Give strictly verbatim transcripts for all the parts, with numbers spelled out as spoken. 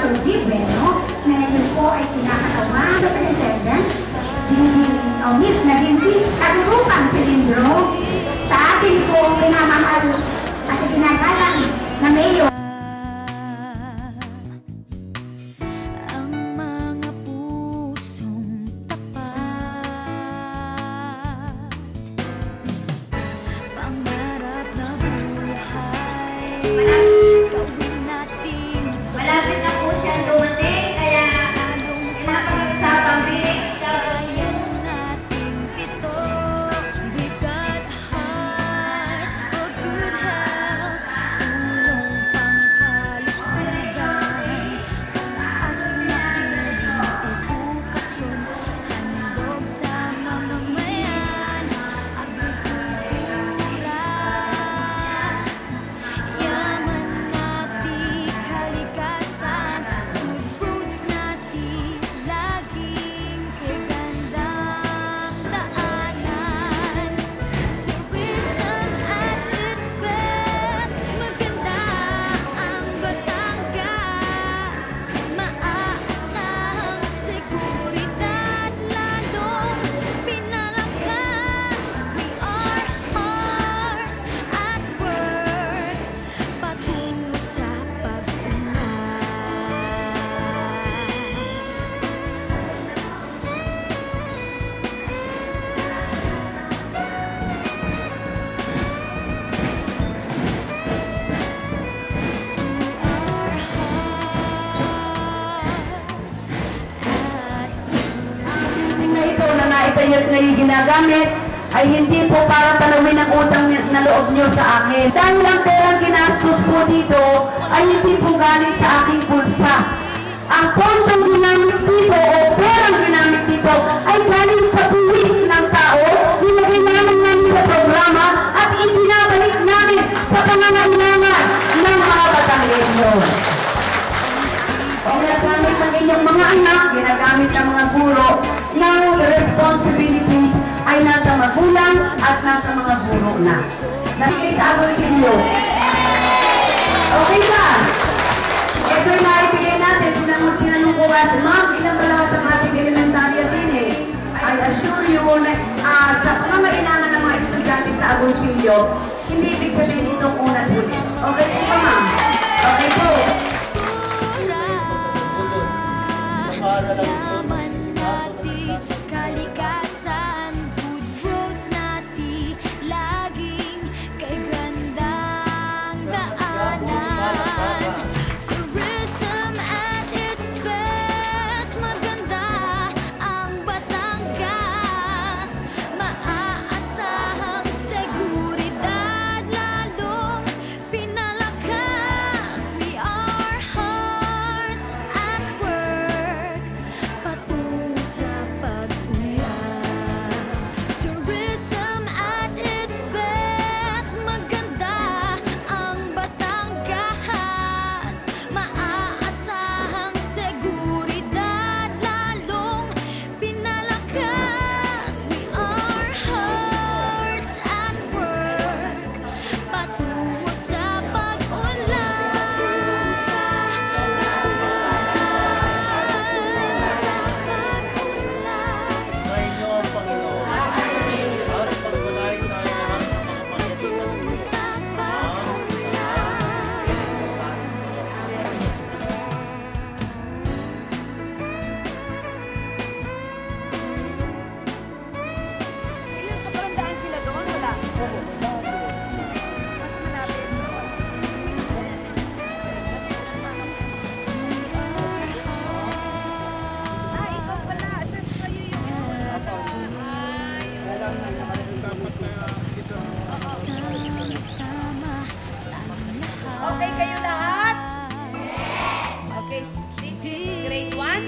tubig, bueno, ngayon po ay sinakatawa sa President, o Miss Nadine Kadurupang Cilindro, sa akin po pinamamahal at ginagalang na mayor. Malapit na po siya dumating, kaya pinapag-usapang bilis. Kaya natin ito. We've got hearts for good health. Tulong pangkalusugan. Pangtaas na edukasyon. Handog sa mamamayan. Agrikultura. Yaman natin kalikasan. Good roads natin laging kagandang daanan. Tourism at its best. Maganda ang Batangas. Maaasahang seguridad lalong pinalakas. We are hearts at work. Patungo sa pag-unlad. na ito na naitayo at ngayon ginagamit ay hindi po para tanawin ang utang na loob nyo sa akin. Dahil ang perang ginastos po dito ay hindi po galing sa aking bulsa. Ang pondong ginamit dito o perang ginamit dito ay galing sa buwis ng tao, nilagay namin namin sa programa at ibinabalik namin sa pangangailangan ng mga Batanggenyo. O ginagamit ng inyong mga anak, ginagamit ng mga guro, ng responsibilities ay nasa magulang at nasa mga guro na. Nakikita sa Agustinio. Okay ba? Ito'y naibigay natin. Tinanong tinanong ko at ma'am, ilan ba lahat ang ating elementarya din eh? I assure you na uh, sa pangangailangan ng mga estudyante sa Agustinio, hindi ibig sabihin itong unang ulit. Okay po ba ma'am? Okay po. Yaman natin kalikasan. Good roads natin laging kay gandang daanan. Tourism at its best. Maganda ang Batangas. Maaasahang seguridad lalong pinalakas. We are hearts at work. Patungo sa pag-unlad. Tourism at its best. Maganda ang Batangas. Maaasahang seguridad lalong pinalakas. We are hearts at work. Patungo sa pag-unlad. Patungo sa Ilang kabarandaan sila doon? Wala? Mas malapit. Ah, ikaw pala. Address kayo yung okay kayo lahat? Okay, this is grade one?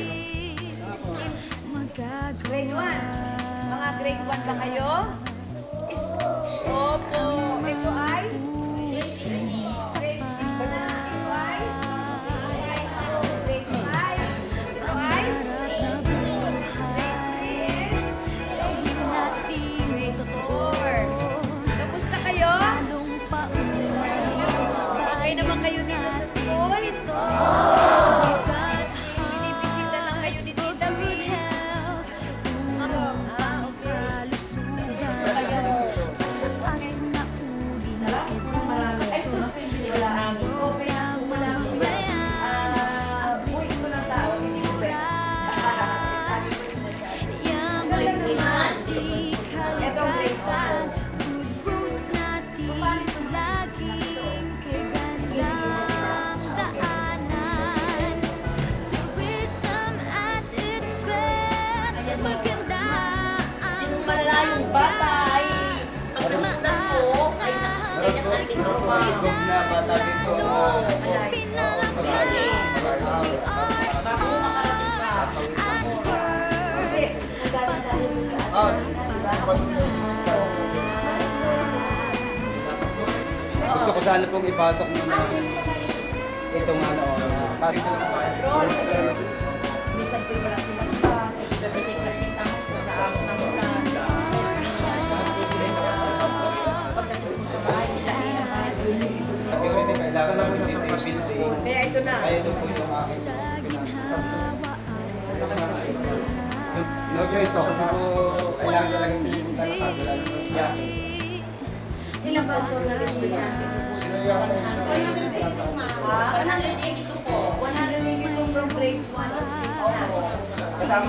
Grade one? Mga grade one ba kayo? Is, opo, ito ay? Grade six na. Ito ay? Grade five. Ito ay? Grade four. Kamusta kayo? Okay naman kayo dito sa school? yung bata ay pagkakulan po ay nakakaya sa ating trauma. Sigog na bata dito. Oo, malay. Bago makarating pa. Hindi, nagaling tayo dun sa Ah. asin. Diba? Gusto ko sana pong ipasok muna itong ano. Bakit ko lang ba? Roll. Minsan po'y wala silang pa. Ay, iba ba sa'y plastic tanong po na ako ng ulan. Pagdating po sa bahay nila, eh, ang bahay po nila dito sa Sabi ko hindi kailangan na muna sa building. Kaya ito na. Kaya ito po yung aking no choice po. Kung po kailangan talaga hindi po tayo kabila. Yeah. Ilang ba ito na estudyante po? one hundred eighty-two po. one hundred eighty-two from grades one to six. Kasama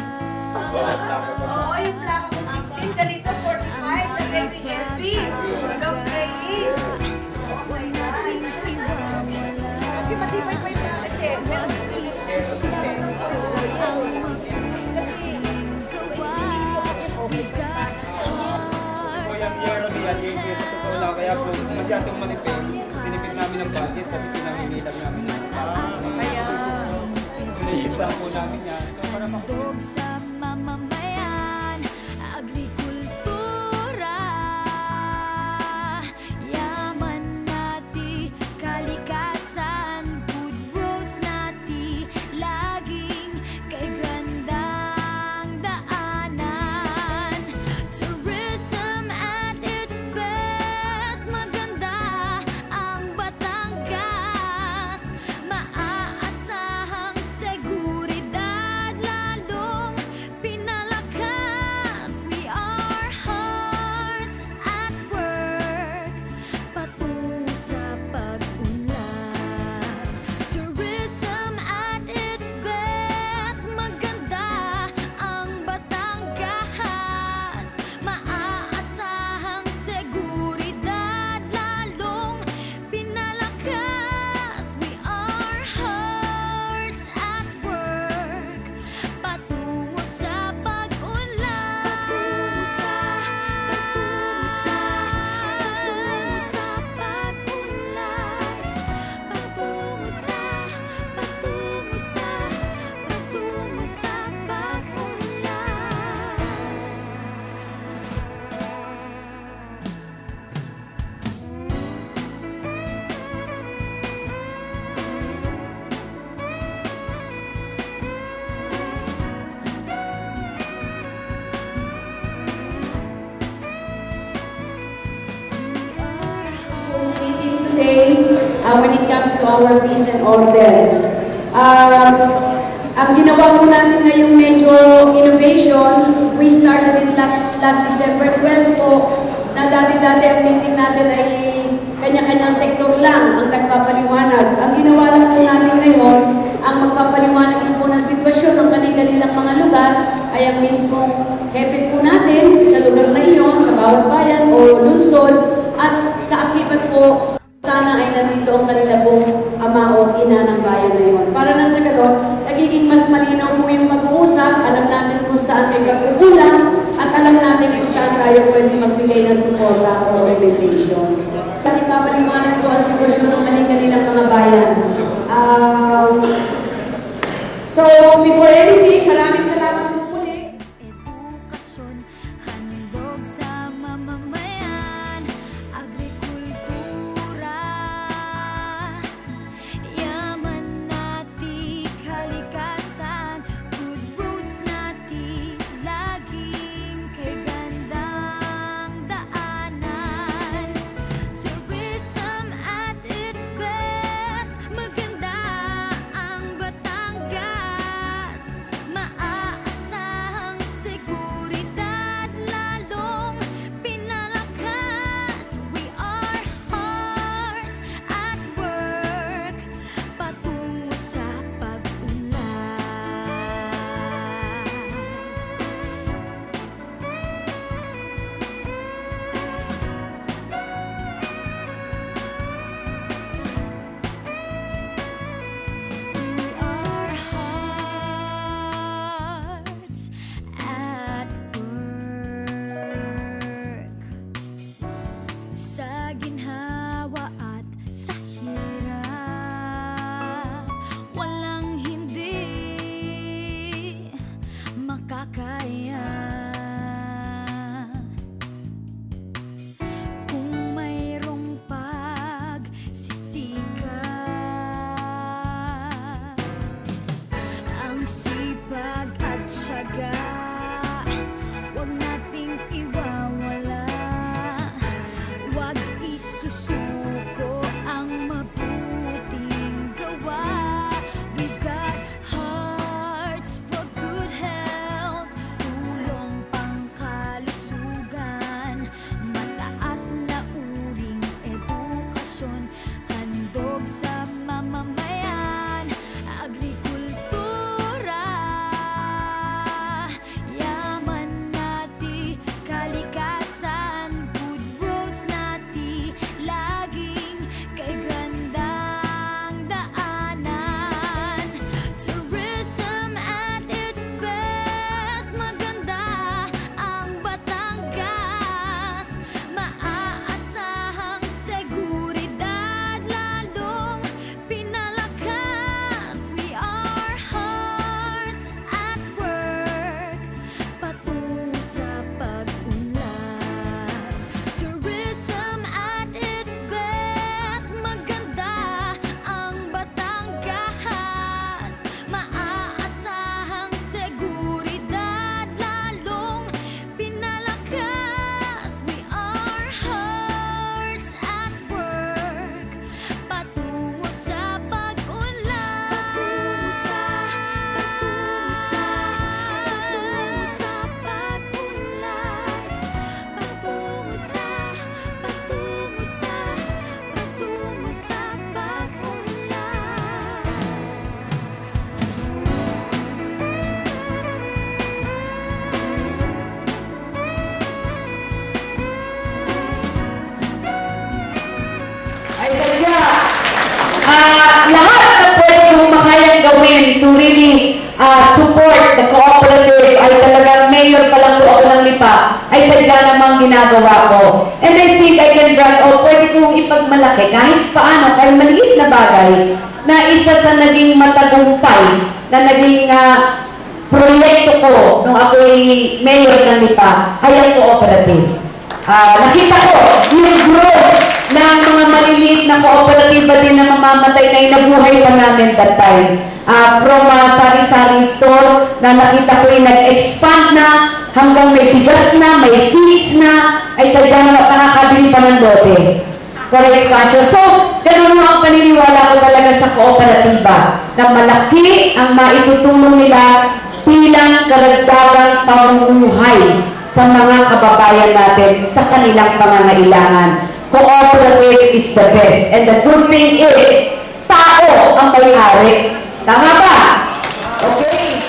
Oo, yung plaka ko sixteen, ganito forty-five, sa Edwin L B. Log Kelly. Oh my God. Kasi matibay pa yung plaka, Che. Pero kasi hindi ito kasi okay pa. yung year of yan, yung year sa totoo lang. Kaya po, masyadong manipis. Tinipid namin ng budget kasi pinamimilag namin. Kaya, Sunod-sunod po namin yan. So, para Handog sa mamamayan, agrikultura, yaman nati, kalikasan, good roads nati, laging kay gandang daanan. Tourism at its best, maganda ang Batangas, maaasahang seguridad, lalong pinalakas. We are hearts at work, patungo sa pag-unlad. Tourism at its best, maganda ang Batangas, maaasahang seguridad, lalong pinalakas. We are hearts at work, patungo sa pag-unlad. Patungo sa, patungo sa, patungo sa pag-unlad. Patungo sa, patungo sa, patungo sa pag-unlad. Meeting today uh, when it comes to our peace and order. Um, ang ginawa po natin ngayong medyo innovation, we started it last, last December twelve po, na dati-dati ang meeting natin ay kanya-kanyang sektor lang ang nagpapaliwanag. Ang ginawa lang po natin ngayon, ang magpapaliwanag na po ng sitwasyon ng kanilang mga lugar ay ang mismong hepe po natin sa lugar na iyon, sa bawat bayan o lungsod, at kaakibat po, sana ay nandito ang kanila pong ama o ina ng bayan na yun. Para na sa ganon, nagiging mas malinaw po yung pag-uusap, alam natin kung saan may pagkukulang, at alam natin kung saan tayo pwede magbigay ng suporta o orientation. Sa so, ipapaliwanag po ang sitwasyon ng kanilang mga bayan. Um, so, before anything, maraming salamat po muli. Edukasyon, handog sa mamamayan, agrikultura, yaman nati, kalikasan, good roads nati, laging kay gandang daanan. Tourism at its best, maganda ang Batangas, maaasahang gawin to really uh, support the cooperative ay talagang mayor pa lang po ako ng Lipa, ay sadya namang ginagawa ko. And I think I can brag, o pwede kong ipagmalaki kahit paano, kahit maliit na bagay, na isa sa naging matagumpay, na naging uh, proyekto ko nung ako'y mayor ng Lipa, ay ang cooperative. Uh, nakita ko yung growth ng mga maliliit na kooperatiba din na mamamatay na inabuhay pa namin that time. Uh, from uh, sari-sari store na nakita ko yung nag-expand na hanggang may bigas na, may feeds na, ay sadyang nakakabili pa ng lote. For expansion. So, ganun mo ang paniniwala ko talaga sa kooperatiba na malaki ang maitutulong nila bilang karagdagang pamumuhay sa mga kababayan natin sa kanilang pangangailangan. Cooperative is the best. And the good thing is, tao ang may-ari. Tama ba? Okay?